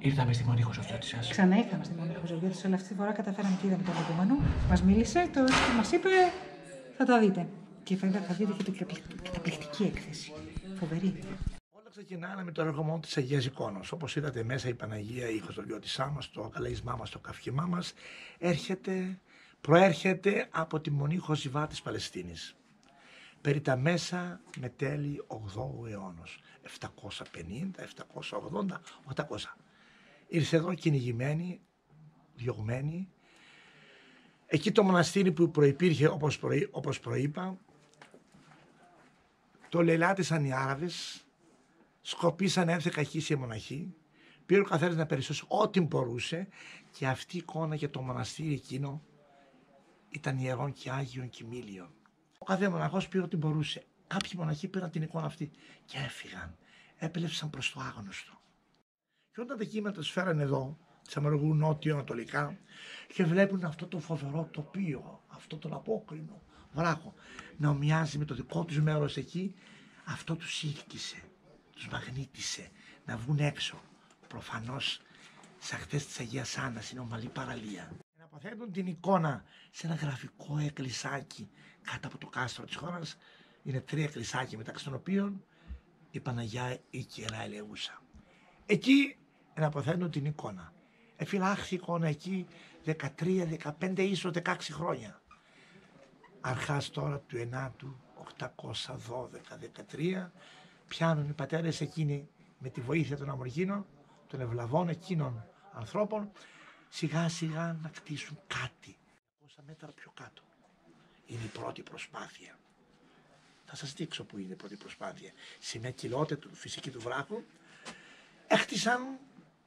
Ήρθαμε στη Μονή Χωζογιώτη σας. Ξαναήρθαμε στη Μονή Χωζογιώτη, αλλά αυτή τη φορά καταφέραμε και είδαμε τον επόμενο. Μας μίλησε και μας είπε θα τα δείτε. Και βέβαια θα δείτε και την καταπληκτική έκθεση. Φοβερή. Όλα ξεκινάνε με το έργο μόνο της Αγίας Εικόνος. Όπως είδατε μέσα η Παναγία, η Χωζογιώτησά μας, το καλαϊσμά μας, το καυχημά μας, προέρχεται από τη Μονή Χωζιβά της Παλαιστίνης. Περί τα μέσα με τέλη 8ου αιώνος, 750, 780, 800. Ήρθε εδώ κυνηγημένη, διωγμένη. Εκεί το μοναστήρι που προϋπήρχε, όπως προείπα, το λαιλάτισαν οι Άραβες, σκοπίσαν έρθει καχύσια μοναχοί, πήρε ο καθένας να περισσώσει ό,τι μπορούσε και αυτή η εικόνα για το μοναστήρι εκείνο ήταν ιερών και άγιων κοιμήλιων. Ο κάθε μοναχός πήρε ό,τι μπορούσε. Κάποιοι μοναχοί πήραν την εικόνα αυτή και έφυγαν, έπελευσαν προς το άγνωστο. Και όταν τα κύματα τους φέραν εδώ, τις αμερογούν νότιο-ανατολικά και βλέπουν αυτό το φοβερό τοπίο, αυτό τον απόκρινο βράχο να ομοιάζει με το δικό τους μέρος εκεί, αυτό τους ήρκησε, τους μαγνήτησε να βγουν έξω. Προφανώς σε ακτές της Αγίας Άννας είναι ομαλή παραλία. Να αποθέτουν την εικόνα σε ένα γραφικό εκκλησάκι κάτω από το κάστρο της χώρας. Είναι 3 εκκλησάκια μεταξύ των οποίων η Παναγιά η Κυρά Ελεούσα. Εκεί να αποθέτουν την εικόνα. Εφυλάχθη η εικόνα εκεί 13, 15, ίσως 16 χρόνια. Αρχάς τώρα του 9ου, 812-13, πιάνουν οι πατέρες εκείνοι με τη βοήθεια των Αμοργίνων, των ευλαβών εκείνων ανθρώπων, σιγά σιγά να κτίσουν κάτι. 200 μέτρα πιο κάτω. Είναι η πρώτη προσπάθεια. Θα σας δείξω που είναι η πρώτη προσπάθεια. Σε μια κοιλότητα του φυσική του βράχου, έχτισαν,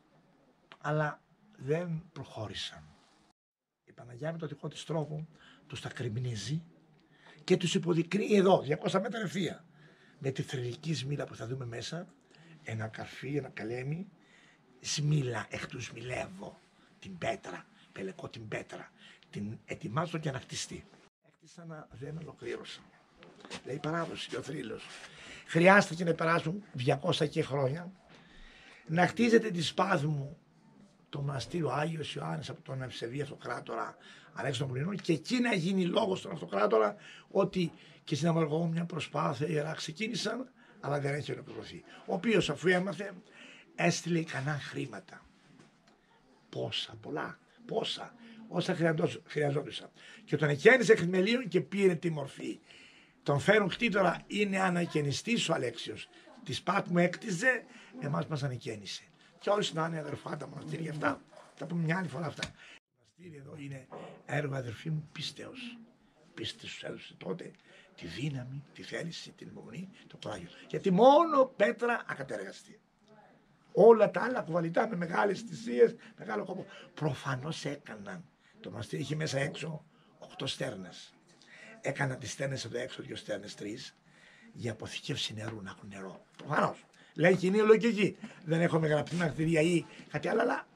αλλά δεν προχώρησαν. Η Παναγιά με το δικό της τρόπο τους τα κρυμνίζει και τους υποδεικνύει εδώ, 200 μέτρα ευθεία, με τη θρηλυκή σμήλα που θα δούμε μέσα, ένα καρφί, ένα καλέμι, σμήλα, εκ του σμιλεύω την πέτρα, πελεκώ την πέτρα, την ετοιμάζω για να χτιστεί. Έκτισαν, να δεν ολοκλήρωσαν. Λέει η παράδοση και ο θρύλος. Χρειάστηκε να περάσουν 200 και χρόνια, να χτίζεται τη Σπάθμου το μοναστήριο Άγιος Ιωάννης από τον ευσεβή αυτοκράτορα Αλέξανδρο των Μολυνών και εκεί να γίνει λόγος στον αυτοκράτορα ότι και στην Αμοργό μια προσπάθεια ιερά ξεκίνησαν, αλλά δεν έχει ολοκληρωθεί. Ο οποίος αφού έμαθε έστειλε ικανά χρήματα. Πόσα, πολλά, πόσα, όσα χρειαζόντουσαν. Και τον εκένησε εκ θεμελίων και πήρε τη μορφή. Τον φέρουν κτήτορα, είναι ανακαινιστής ο Αλέξιος. Τη Σπάθμου έκτιζε, εμάς μας ανεκαίνισε. Και όλοι να είναι αδερφά τα μοναστήρια αυτά. Θα πούμε μια άλλη φορά αυτά. Το μοναστήρι εδώ είναι έργο, αδερφή μου, πίστεως. Πίστης τους έδωσε τότε τη δύναμη, τη θέληση, την υπομονή, το κουράγιο. Γιατί μόνο πέτρα ακατέργαστη. Όλα τα άλλα κουβαλιτά με μεγάλες θυσίες, μεγάλο κόπο. Προφανώς έκαναν. Το μοναστήρι είχε μέσα έξω 8 στέρνες. Έκαναν τις στέρνες εδώ έξω, 2 στέρνες, 3, για αποθηκεύση νερού, να έχουν νερό. Προφανώς. Λέει κοινή λογική. Δεν έχουμε γραπτή μαρτυρία ή κάτι άλλο, αλλά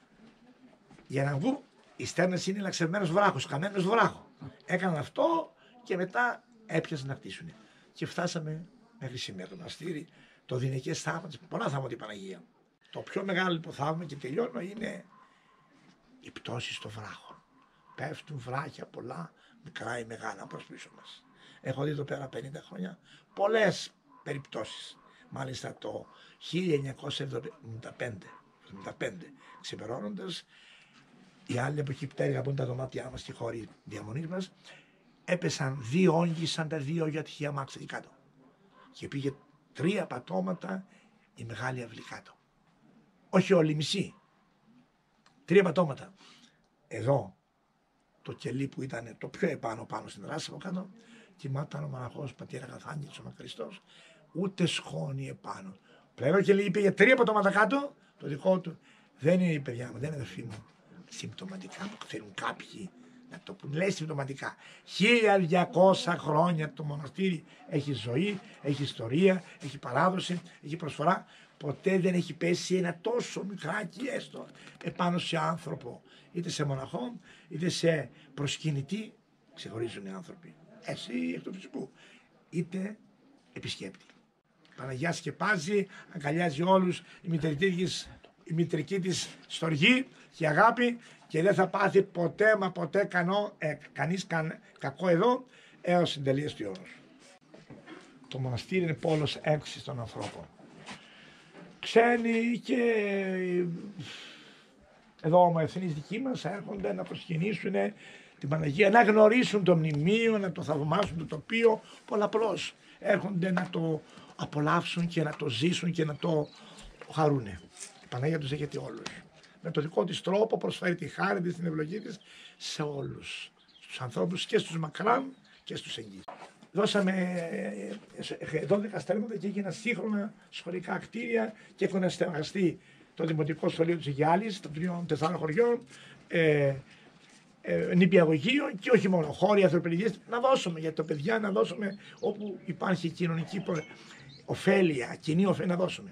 για να βγουν οι στέρνες είναι λαξευμένος βράχος, καμένος βράχο. Έκαναν αυτό και μετά έπιασαν να χτίσουν. Και φτάσαμε μέχρι σήμερα το μοναστήρι, το δινεκές θαύματα, πολλά θαύματα η Παναγία. Το πιο μεγάλο λοιπόν θαύμα και τελειώνω είναι οι πτώσεις των βράχων. Πέφτουν βράχια πολλά, μικρά ή μεγάλα προς πίσω μας. Έχω δει εδώ πέρα 50 χρόνια πολλές περιπτώσεις. Μάλιστα το 1975, ξεπερώνοντας, οι άλλοι από εκεί πέρα από τα δωμάτια μας και χώροι διαμονής μας, έπεσαν 2 όγκοι σαν τα 2 για τυχαία μάξα εκεί κάτω. Και πήγε 3 πατώματα η μεγάλη αυλή κάτω. Όχι όλοι, μισή. 3 πατώματα. Εδώ το κελί που ήταν το πιο επάνω πάνω στην δράση από κάτω, κοιμάταν ο μοναχός πατήρ Αγαθάνγελος ο Μακαριστός, ούτε σχόνη επάνω. Πλέον και λέει, πήγε 3 πατώματα κάτω, το δικό του. Δεν είναι η παιδιά μου, δεν είναι αδερφή μου. Συμπτωματικά που θέλουν κάποιοι να το πούν, λέει συμπτωματικά. 1200 χρόνια το μοναστήρι έχει ζωή, έχει ιστορία, έχει παράδοση, έχει προσφορά. Ποτέ δεν έχει πέσει ένα τόσο μικράκι έστω επάνω σε άνθρωπο. Είτε σε μοναχό, είτε σε προσκυνητή, ξεχωρίζουν οι άνθρωποι. Εσύ εκ του φυσικού. Είτε επισκέπτη. Παναγιά σκεπάζει, αγκαλιάζει όλους, η μητεριτή της η μητρική της στοργή και η αγάπη και δεν θα πάθει ποτέ μα ποτέ κανείς κακό εδώ έως την τελεία του αιώνος. Το μοναστήρι είναι πόλος έξι των ανθρώπων. Ξένοι και εδώ ομοεθνείς δικοί μας έρχονται να προσκυνήσουν την Παναγία, να γνωρίσουν το μνημείο, να το θαυμάσουν το τοπίο, πολλαπλώς έρχονται να το απολαύσουν και να το ζήσουν και να το χαρούνε. Η Παναγία τους έχετε όλους. Με το δικό της τρόπο προσφέρει τη χάρη της, την ευλογή της σε όλους. Στους ανθρώπους και στους μακράν και στους εγγύς. Δώσαμε 12 στέλματα και έγιναν σύγχρονα σχολικά κτίρια και έχουν στεγαστεί το Δημοτικό Σχολείο της Αιγιάλης, των 3-4 χωριών, νηπιαγωγείο και όχι μόνο χώροι ανθρωπινικές να δώσουμε για τα παιδιά, να δώσουμε όπου υπάρχει κοινωνική ωφέλεια, κοινή ωφέλεια να δώσουμε.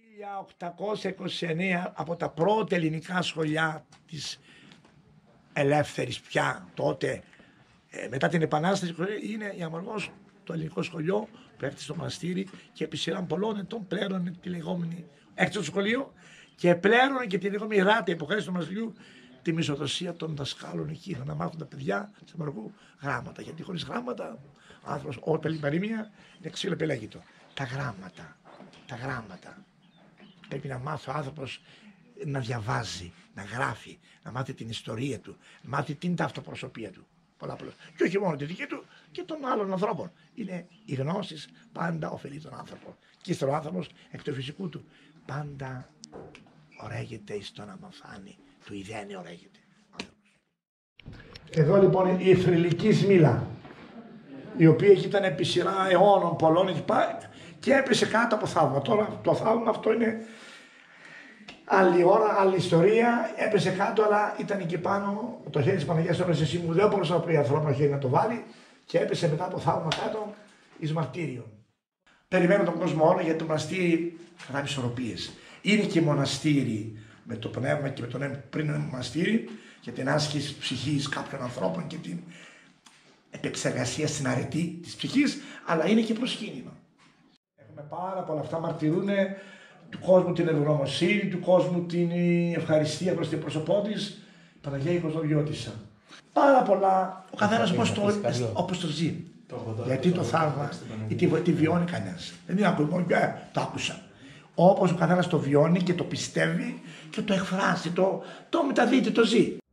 1829 από τα πρώτα ελληνικά σχολιά της ελεύθερης πια τότε, μετά την Επανάσταση, είναι η Αμοργός, το ελληνικό σχολείο που έφτασε στο μοναστήρι και επί σειράν πολλών ετών πλέρωνε τη λεγόμενη έξω του σχολείου και πλέρωνε και τη λεγόμενη ράτα υποχρέωση του μοναστηριού, τη μισοδοσία των δασκάλων εκεί, να μάθουν τα παιδιά σε Αμοργού γράμματα. Γιατί χωρίς γράμματα, ο άνθρωπος, όταν παροιμία, είναι ξυλοπελέγητο. Τα γράμματα. Πρέπει να μάθει ο άνθρωπος να διαβάζει, να γράφει, να μάθει την ιστορία του, να μάθει την ταυτοπροσωπία του. Πολλαπλώς. Και όχι μόνο τη δική του και των άλλων ανθρώπων. Είναι οι γνώσεις πάντα ωφελεί τον άνθρωπο. Και ύστερα ο άνθρωπος εκ του φυσικού του πάντα ωραίγεται εις το να μαθάνει. Του ιδέανε ωραίγεται. Εδώ λοιπόν η θρυλική Σμήλα, η οποία ήταν επί σειρά αιώνων πολλών και έπεσε κάτω από θαύμα. Τώρα το θαύμα αυτό είναι άλλη ώρα, άλλη ιστορία. Έπεσε κάτω, αλλά ήταν εκεί πάνω το χέρι της Παναγίας Όρνας εσύ μου. Δεν μπορούσε να πει ανθρώπινο χέρι να το βάλει και έπεσε μετά το θαύμα κάτω εις μαρτύριον. Περιμένω τον κόσμο όλο γιατί το μοναστήρι κρατάει ισορροπίες. Είναι και μοναστήρι με το πνεύμα και με τον πριν μοναστήρι για την άσκηση ψυχής κάποιων ανθρώπων και την επεξεργασία στην αρετή της ψυχής, αλλά είναι και προσκύνημα. Έχουμε πάρα πολλά αυτά, μαρτυρούν του κόσμου την ευγνωμοσύνη, του κόσμου την ευχαριστία προς την πρόσωπό της, η Παναγία η Κοσμοβιώτισσα. Πάρα πολλά, ο καθένας όπως το ζει. Γιατί το θαύμα ή τη βιώνει κανένας. Δεν είναι ακούει μόνο το άκουσα. Όπως ο καθένας το βιώνει και το πιστεύει και το εκφράζει, το μεταδίδει, το ζει.